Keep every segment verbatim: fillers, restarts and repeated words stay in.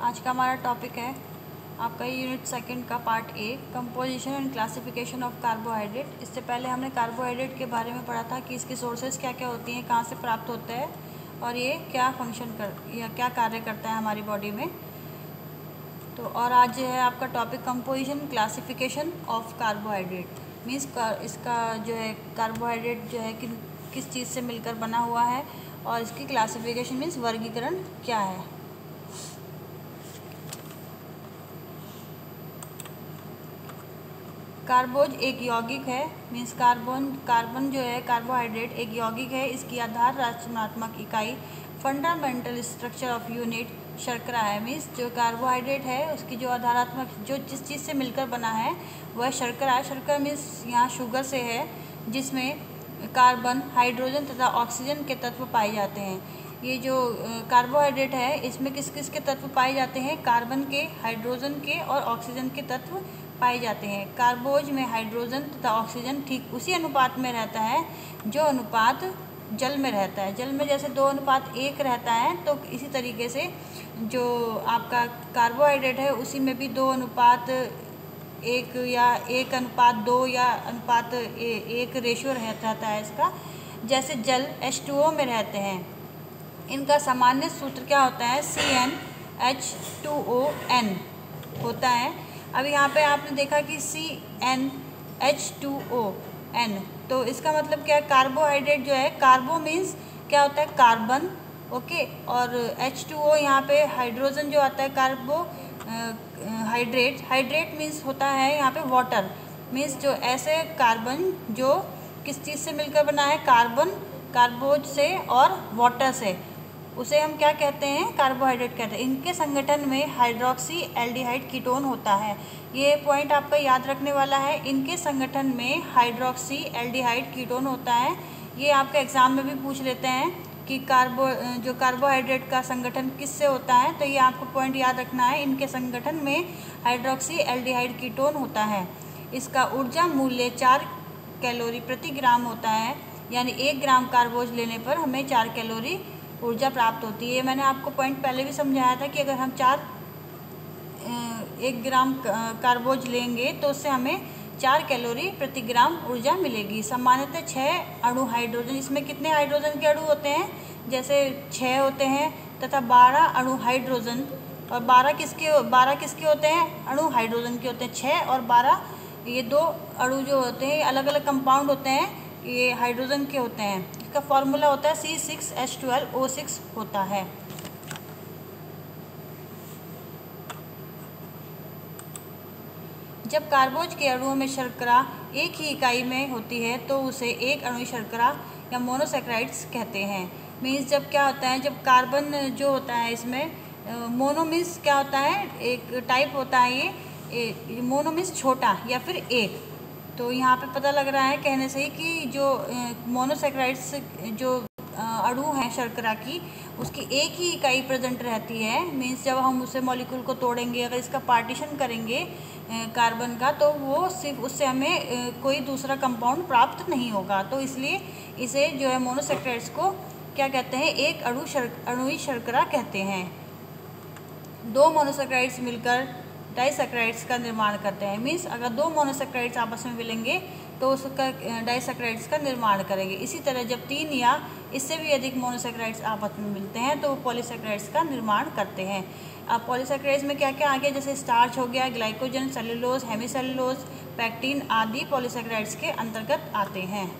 आज का हमारा टॉपिक है आपका यूनिट सेकंड का part A, composition and classification of carbohydrate. इससे पहले हमने कार्बोहाइड्रेट के बारे में पढ़ा था कि इसकी सोर्सेज क्या क्या होती हैं, कहाँ से प्राप्त होता है और ये क्या फंक्शन कर या क्या कार्य करता है हमारी बॉडी में। तो और आज जो है आपका topic composition classification of carbohydrate, means इसका जो है कार्बोहाइड्रेट जो है कि किस चीज़ से मिलकर बना हुआ है और इसकी क्लासिफिकेशन मीन्स वर्गीकरण क्या है। कार्बोज एक यौगिक है, मीन्स कार्बन कार्बन जो है कार्बोहाइड्रेट एक यौगिक है। इसकी आधार रचनात्मक इकाई फंडामेंटल स्ट्रक्चर ऑफ यूनिट शर्करा है। मीन्स जो कार्बोहाइड्रेट है उसकी जो आधारात्मक जो जिस चीज़ से मिलकर बना है वह शर्करा है। शर्करा मीन्स यहाँ शुगर से है, जिसमें कार्बन, हाइड्रोजन तथा ऑक्सीजन के तत्व पाए जाते हैं। ये जो कार्बोहाइड्रेट है इसमें किस किस के तत्व पाए जाते हैं? कार्बन के, हाइड्रोजन के और ऑक्सीजन के तत्व पाए जाते हैं। कार्बोज में हाइड्रोजन तथा ऑक्सीजन ठीक उसी अनुपात में रहता है जो अनुपात जल में रहता है। जल में जैसे दो अनुपात एक रहता है, तो इसी तरीके से जो आपका कार्बोहाइड्रेट है उसी में भी दो अनुपात एक या एक अनुपात दो या अनुपात एक रेशियो रहता है इसका। जैसे जल एच टू ओ में रहते हैं, इनका सामान्य सूत्र क्या होता है? C N H two O N होता है। अब यहाँ पे आपने देखा कि C N H two O N, तो इसका मतलब क्या है? कार्बोहाइड्रेट जो है, कार्बो मीन्स क्या होता है? कार्बन, ओके, और एच टू ओ यहाँ पे हाइड्रोजन जो आता है, कार्बो हाइड्रेट हाइड्रेट मीन्स होता है यहाँ पे वाटर, मीन्स जो ऐसे कार्बन जो किस चीज़ से मिलकर बना है? कार्बन, कार्बोज से और वाटर से, उसे हम क्या कहते हैं? कार्बोहाइड्रेट कहते हैं। इनके संगठन में हाइड्रोक्सी एल्डिहाइड कीटोन होता है। ये पॉइंट आपका याद रखने वाला है। इनके संगठन में हाइड्रोक्सी एल्डिहाइड कीटोन होता है। ये आपके एग्जाम में भी पूछ लेते हैं कि कार्बो जो कार्बोहाइड्रेट का संगठन किससे होता है, तो ये आपको पॉइंट याद रखना है। इनके संगठन में हाइड्रोक्सी एल्डिहाइड कीटोन होता है। इसका ऊर्जा मूल्य चार कैलोरी प्रति ग्राम होता है, यानी एक ग्राम कार्बोज लेने पर हमें चार कैलोरी ऊर्जा प्राप्त होती है। मैंने आपको पॉइंट पहले भी समझाया था कि अगर हम चार एक ग्राम कार्बोज लेंगे तो उससे हमें चार कैलोरी प्रति ग्राम ऊर्जा मिलेगी। सामान्यतः छः अणु हाइड्रोजन, इसमें कितने हाइड्रोजन के अणु होते हैं? जैसे छः होते हैं तथा बारह अणु हाइड्रोजन, और बारह किसके बारह किसके होते हैं? अणु हाइड्रोजन के होते हैं। छः और बारह ये दो अणु जो होते हैं अलग अलग कंपाउंड होते हैं, ये हाइड्रोजन के होते हैं। इसका फॉर्मूला होता है C six H twelve O six होता है। जब कार्बोज के अणुओं में शर्करा एक ही इकाई में होती है तो उसे एक अणु शर्करा या मोनोसैकराइड्स कहते हैं। मीन्स जब क्या होता है, जब कार्बन जो होता है इसमें मोनो मीन्स क्या होता है? एक टाइप होता है ये, मोनो मीन्स छोटा या फिर एक। तो यहाँ पे पता लग रहा है कहने से ही कि जो मोनोसैकराइड्स जो अणु हैं शर्करा की, उसकी एक ही इकाई प्रेजेंट रहती है। मीन्स जब हम उसे मॉलिक्यूल को तोड़ेंगे, अगर इसका पार्टीशन करेंगे कार्बन का, तो वो सिर्फ उससे हमें कोई दूसरा कंपाउंड प्राप्त नहीं होगा। तो इसलिए इसे जो है मोनोसैकराइड्स को क्या कहते हैं? एक अणु शर्क अणुई शर्करा कहते हैं। दो मोनोसैकराइड्स मिलकर डाइसैकराइड्स का निर्माण करते हैं। मीन्स अगर दो मोनोसैकराइड्स आपस में मिलेंगे तो उसका डाइसैकराइड्स का निर्माण करेंगे। इसी तरह जब तीन या इससे भी अधिक मोनोसैकराइड्स आपस में मिलते हैं तो वो पॉलीसैकराइड्स का निर्माण करते हैं। अब पॉलीसैकराइड्स में क्या क्या आ गया? जैसे स्टार्च हो गया, ग्लाइकोजन, सेलुलोज, हेमीसेलुलोज, पैक्टिन आदि पॉलीसैकराइड्स के अंतर्गत आते हैं।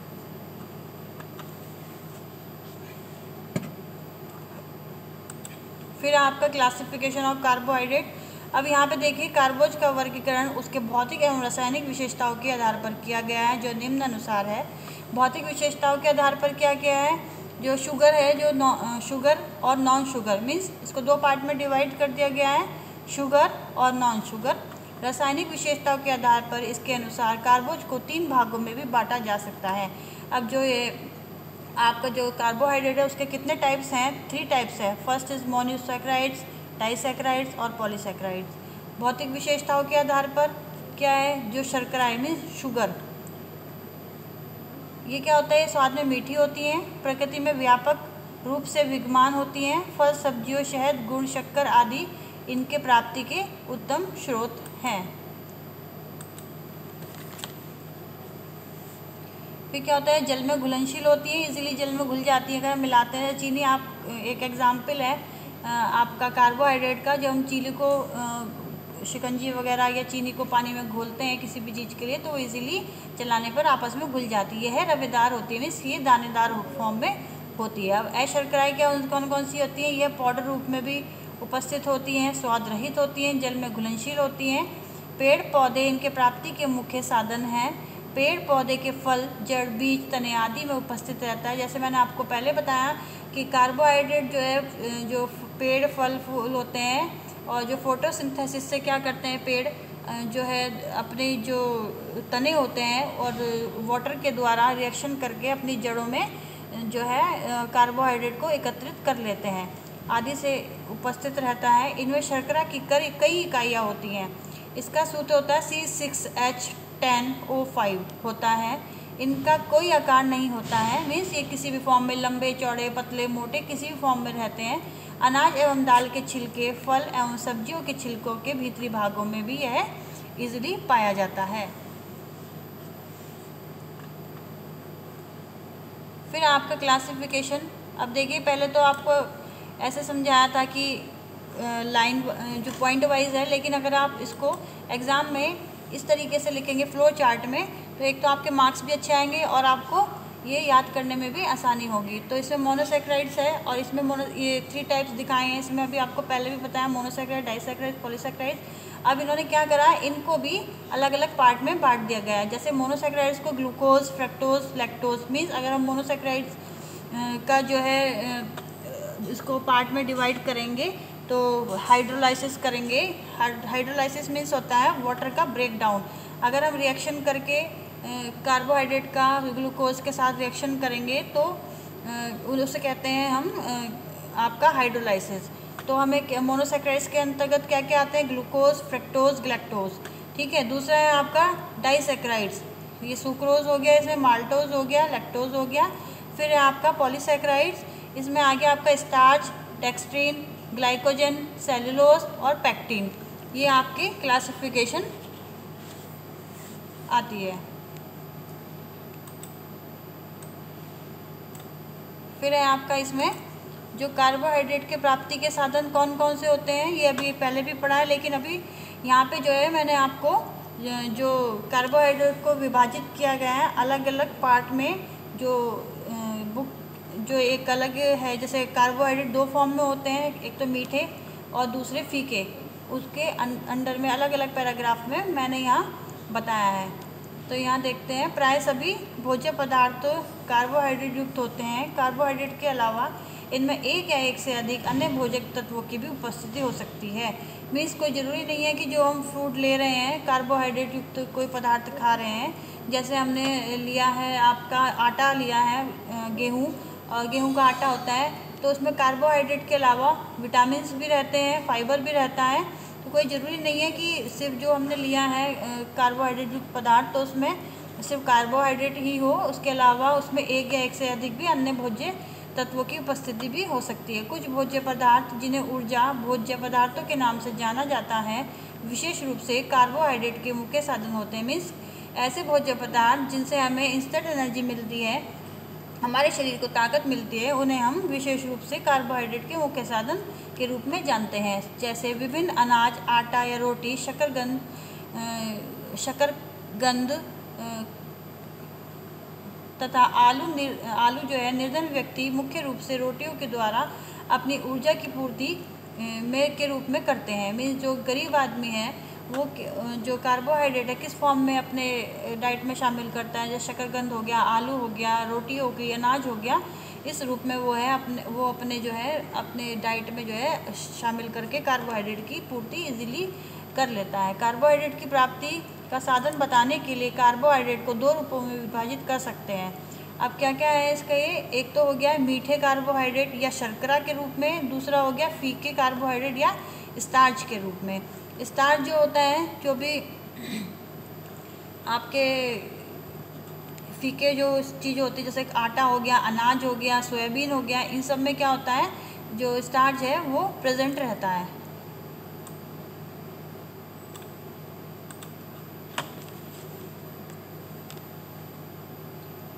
फिर आपका क्लासिफिकेशन ऑफ कार्बोहाइड्रेट। अब यहाँ पे देखिए, कार्बोज का वर्गीकरण उसके भौतिक एवं रासायनिक विशेषताओं के आधार पर किया गया है, जो निम्न अनुसार है। भौतिक विशेषताओं के आधार पर क्या क्या है? जो शुगर है, जो नॉ शुगर और नॉन शुगर, मीन्स इसको दो पार्ट में डिवाइड कर दिया गया है, शुगर और नॉन शुगर। रासायनिक विशेषताओं के आधार पर इसके अनुसार कार्बोज को तीन भागों में भी बांटा जा सकता है। अब जो ये आपका जो कार्बोहाइड्रेट है उसके कितने टाइप्स हैं? थ्री टाइप्स है। फर्स्ट इज मोनोसैकराइड्स, डाइसैकराइड्स और पॉलीसैकराइड्स। भौतिक विशेषताओं के आधार पर क्या है? जो शर्करा है मीन्स शुगर, ये क्या होता है? स्वाद में मीठी होती हैं, प्रकृति में व्यापक रूप से विद्यमान होती हैं। फल, सब्जियों, शहद, गुड़, शक्कर आदि इनके प्राप्ति के उत्तम स्रोत हैं। फिर क्या होता है, जल में घुलनशील होती है, इजीली जल में घुल जाती है अगर हम मिलाते हैं। चीनी आप एक एग्जाम्पल है आपका कार्बोहाइड्रेट का, जब हम चीनी को शिकंजी वगैरह या चीनी को पानी में घोलते हैं किसी भी चीज़ के लिए, तो वो इजीली चलाने पर आपस में घुल जाती है। यह रवेदार होती है, मीन्स ये दानेदार फॉर्म में होती है। अब अशर्कराएँ क्या कौन कौन सी होती हैं, यह पाउडर रूप में भी उपस्थित होती हैं, स्वाद रहित होती हैं, जल में घुलनशील होती हैं। पेड़ पौधे इनके प्राप्ति के मुख्य साधन हैं। पेड़ पौधे के फल, जड़, बीज, तने आदि में उपस्थित रहता है। जैसे मैंने आपको पहले बताया कि कार्बोहाइड्रेट जो है, जो पेड़ फल फूल होते हैं, और जो फोटोसिंथेसिस से क्या करते हैं पेड़ जो है अपने जो तने होते हैं और वाटर के द्वारा रिएक्शन करके अपनी जड़ों में जो है कार्बोहाइड्रेट को एकत्रित कर लेते हैं, आदि से उपस्थित रहता है। इनमें शर्करा की कई कई इकाइयाँ होती हैं। इसका सूत्र होता है C six H ten O five होता है। इनका कोई आकार नहीं होता है, मीन्स ये किसी भी फॉर्म में, लंबे चौड़े पतले मोटे किसी भी फॉर्म में रहते हैं। अनाज एवं दाल के छिलके, फल एवं सब्जियों के छिलकों के भीतरी भागों में भी यह इजीली पाया जाता है। फिर आपका क्लासिफिकेशन, अब देखिए पहले तो आपको ऐसे समझाया था कि लाइन जो पॉइंट वाइज है, लेकिन अगर आप इसको एग्ज़ाम में इस तरीके से लिखेंगे फ्लो चार्ट में, तो एक तो आपके मार्क्स भी अच्छे आएंगे और आपको ये याद करने में भी आसानी होगी। तो इसमें मोनोसैकेराइड्स है और इसमें मोनो ये थ्री टाइप्स दिखाए हैं। इसमें अभी आपको पहले भी बताया, मोनोसैकेराइड, डाइसैकेराइड, पॉलीसैकेराइड। अब इन्होंने क्या करा है, इनको भी अलग अलग पार्ट में बांट दिया गया है। जैसे मोनोसैकेराइड्स को ग्लूकोज, फ्रक्टोज, लैक्टोज, मीन्स अगर हम मोनोसैकेराइड्स का जो है इसको पार्ट में डिवाइड करेंगे तो हाइड्रोलाइसिस करेंगे। हाइड्रोलाइसिस मीन्स होता है वाटर का ब्रेक डाउन। अगर हम रिएक्शन करके कार्बोहाइड्रेट का ग्लूकोज के साथ रिएक्शन करेंगे तो उसे कहते हैं हम आपका हाइड्रोलाइसिस। तो हमें मोनोसैकेराइड्स के अंतर्गत क्या क्या आते हैं, ग्लूकोज, फ्रक्टोज, गैलेक्टोज, ठीक है। दूसरा है आपका डाइसैकेराइड्स, ये सुक्रोज हो गया, इसमें माल्टोज हो गया, लैक्टोज हो गया। फिर है आपका पॉलीसैकेराइड्स, इसमें आगे आपका स्टार्च, डेक्सट्रीन, ग्लाइकोजन, सेलुलोज और पैक्टिन, ये आपकी क्लासिफिकेशन आती है। फिर है आपका इसमें जो कार्बोहाइड्रेट के प्राप्ति के साधन कौन कौन से होते हैं, ये अभी पहले भी पढ़ा है, लेकिन अभी यहाँ पे जो है मैंने आपको जो कार्बोहाइड्रेट को विभाजित किया गया है अलग अलग पार्ट में, जो बुक जो एक अलग है, जैसे कार्बोहाइड्रेट दो फॉर्म में होते हैं, एक तो मीठे और दूसरे फीके, उसके अंडर में अलग अलग पैराग्राफ में मैंने यहाँ बताया है। तो यहाँ देखते हैं, प्राय सभी भोज्य पदार्थ कार्बोहाइड्रेट युक्त होते हैं। कार्बोहाइड्रेट के अलावा इनमें एक या एक से अधिक अन्य भोजक तत्वों की भी उपस्थिति हो सकती है। मीन्स कोई ज़रूरी नहीं है कि जो हम फूड ले रहे हैं कार्बोहाइड्रेट युक्त कोई पदार्थ खा रहे हैं। जैसे हमने लिया है आपका आटा लिया है, गेहूँ, और गेहूँ का आटा होता है, तो उसमें कार्बोहाइड्रेट के अलावा विटामिन्स भी रहते हैं, फाइबर भी रहता है। तो कोई ज़रूरी नहीं है कि सिर्फ जो हमने लिया है कार्बोहाइड्रेट युक्त पदार्थ तो उसमें सिर्फ कार्बोहाइड्रेट ही हो, उसके अलावा उसमें एक या एक से अधिक भी अन्य भोज्य तत्वों की उपस्थिति भी हो सकती है। कुछ भोज्य पदार्थ जिन्हें ऊर्जा भोज्य पदार्थों के नाम से जाना जाता है, विशेष रूप से कार्बोहाइड्रेट के मुख्य साधन होते हैं। मीन्स ऐसे भोज्य पदार्थ जिनसे हमें इंस्टेंट एनर्जी मिलती है, हमारे शरीर को ताकत मिलती है, उन्हें हम विशेष रूप से कार्बोहाइड्रेट के मुख्य साधन के रूप में जानते हैं। जैसे विभिन्न अनाज, आटा या रोटी, शकरगंद शकरगंद तथा आलू निर आलू जो है निर्धन व्यक्ति मुख्य रूप से रोटियों के द्वारा अपनी ऊर्जा की पूर्ति में के रूप में करते हैं। मीन्स जो गरीब आदमी है वो जो कार्बोहाइड्रेट है किस फॉर्म में अपने डाइट में शामिल करता है, जैसे शकरकंद हो गया, आलू हो गया, रोटी हो गई, अनाज हो गया, इस रूप में वो है अपने वो अपने जो है अपने डाइट में जो है शामिल करके कार्बोहाइड्रेट की पूर्ति इजीली कर लेता है। कार्बोहाइड्रेट की प्राप्ति का साधन बताने के लिए कार्बोहाइड्रेट को दो रूपों में विभाजित कर सकते हैं। अब क्या क्या है इसका, ये एक तो हो गया मीठे कार्बोहाइड्रेट या शर्करा के रूप में, दूसरा हो गया फीके कार्बोहाइड्रेट या स्टार्च के रूप में। स्टार्च जो होता है, जो भी आपके फीके जो चीज़ होती है, जैसे आटा हो गया, अनाज हो गया, सोयाबीन हो गया, इन सब में क्या होता है, जो स्टार्च है वो प्रेजेंट रहता है।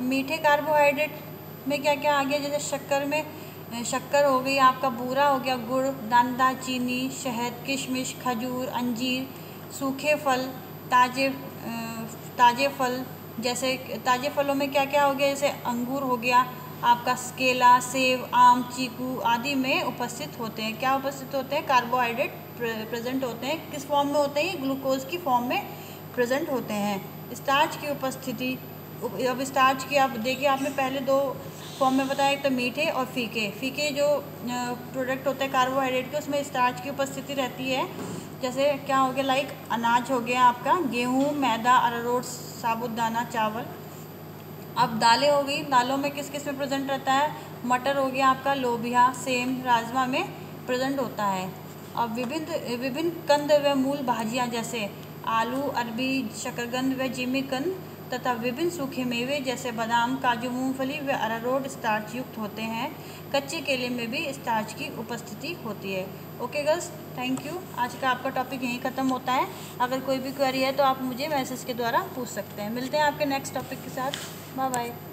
अब मीठे कार्बोहाइड्रेट में क्या क्या आ गया, जैसे शक्कर में शक्कर हो गई, आपका बूरा हो गया, गुड़, दानेदार चीनी, शहद, किशमिश, खजूर, अंजीर, सूखे फल, ताजे ताजे फल, जैसे ताजे फलों में क्या क्या हो गया, जैसे अंगूर हो गया आपका, केला, सेब, आम, चीकू आदि में उपस्थित होते हैं। क्या उपस्थित होते हैं? कार्बोहाइड्रेट प्रेजेंट होते हैं। किस फॉर्म में होते हैं? ग्लूकोज की फॉर्म में प्रेजेंट होते हैं। स्टार्च की उपस्थिति, अब स्टार्च की आप देखिए, आपने पहले दो फॉर्म में बताया, एक तो मीठे और फीके। फीके जो प्रोडक्ट होते हैं कार्बोहाइड्रेट के, उसमें स्टार्च की उपस्थिति रहती है। जैसे क्या हो गया, लाइक अनाज हो गया आपका, गेहूँ, मैदा, अरारोट, साबुदाना, चावल। अब दालें हो गई, दालों में किस किस में प्रेजेंट रहता है? मटर हो गया आपका, लोबिया, सेम, राजमा में प्रेजेंट होता है। अब विभिन्न विभिन्न कंद व मूल भाजियाँ जैसे आलू, अरबी, शकरकंद व जिमीकंद तथा विभिन्न सूखे मेवे जैसे बादाम, काजू, मूंगफली व अरारोट स्टार्च युक्त होते हैं। कच्चे केले में भी स्टार्च की उपस्थिति होती है। Okay girls, thank you. आज का आपका टॉपिक यहीं ख़त्म होता है। अगर कोई भी क्वेरी है तो आप मुझे मैसेज के द्वारा पूछ सकते हैं। मिलते हैं आपके नेक्स्ट टॉपिक के साथ। Bye bye.